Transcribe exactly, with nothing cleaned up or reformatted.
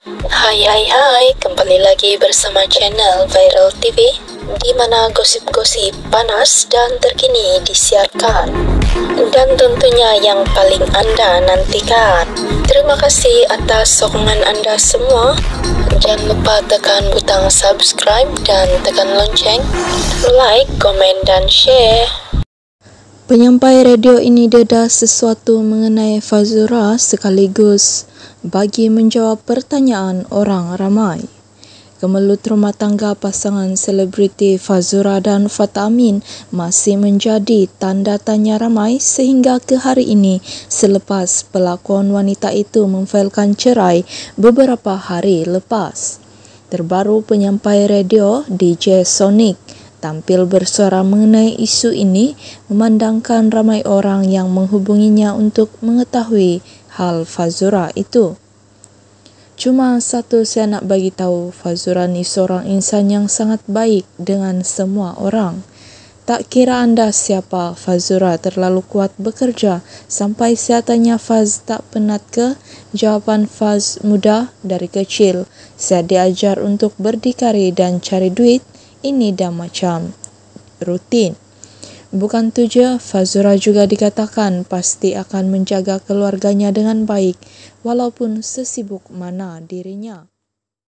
Hai hai hai, kembali lagi bersama channel Viral T V, di mana gosip-gosip panas dan terkini disiarkan, dan tentunya yang paling Anda nantikan. Terima kasih atas sokongan Anda semua. Jangan lupa tekan butang subscribe dan tekan lonceng, like, komen, dan share. Penyampai radio ini dedah sesuatu mengenai Fazura sekaligus bagi menjawab pertanyaan orang ramai. Kemelut rumah tangga pasangan selebriti Fazura dan Fatah Amin masih menjadi tanda tanya ramai sehingga ke hari ini selepas pelakon wanita itu memfailkan cerai beberapa hari lepas. Terbaru penyampai radio D J Sonic tampil bersuara mengenai isu ini, memandangkan ramai orang yang menghubunginya untuk mengetahui hal Fazura itu. Cuma satu saya nak bagi tahu, Fazura ni seorang insan yang sangat baik dengan semua orang. Tak kira anda siapa, Fazura terlalu kuat bekerja. Sampai saya tanya Faz tak penat ke? Jawapan Faz mudah dari kecil. Saya diajar untuk berdikari dan cari duit. Ini dah macam rutin. Bukan tu je, Fazura juga dikatakan pasti akan menjaga keluarganya dengan baik walaupun sesibuk mana dirinya.